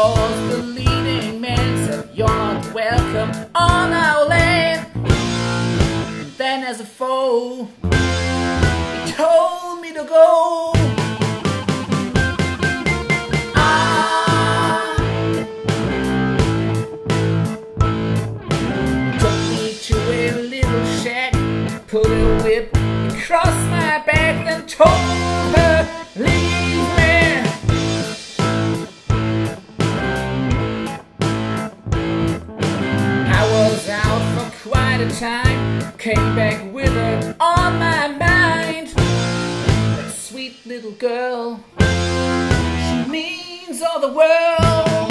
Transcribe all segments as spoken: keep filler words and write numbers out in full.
was the leading man, said you're not welcome on our land. And then as a foe, he told me to go. Ah, took me to a little shack, put a whip across my back, then told her, leave me. I was out for quite a time, came back with her on my mind. That sweet little girl, she means all the world.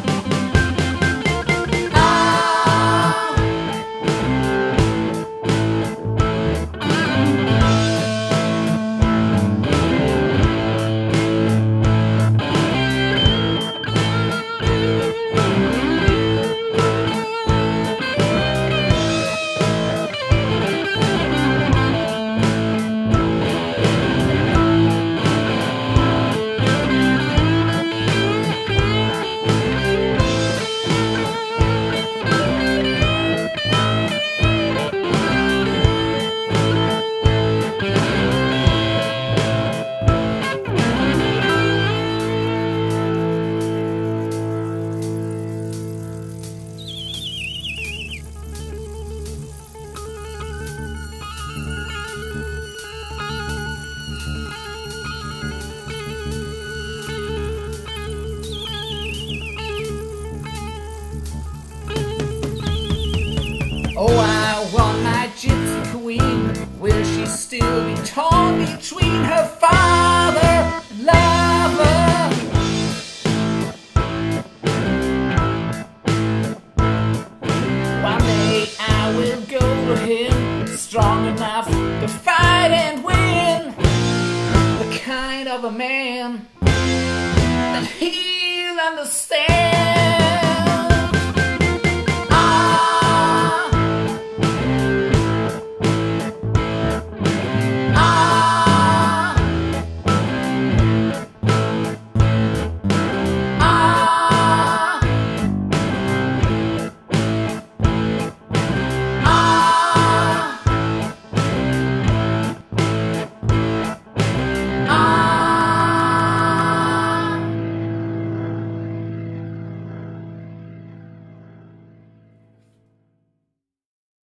Oh, I want my gypsy queen. Will she still be torn between her father and lover? One day I will go to him, strong enough to fight and win. The kind of a man that he'll understand.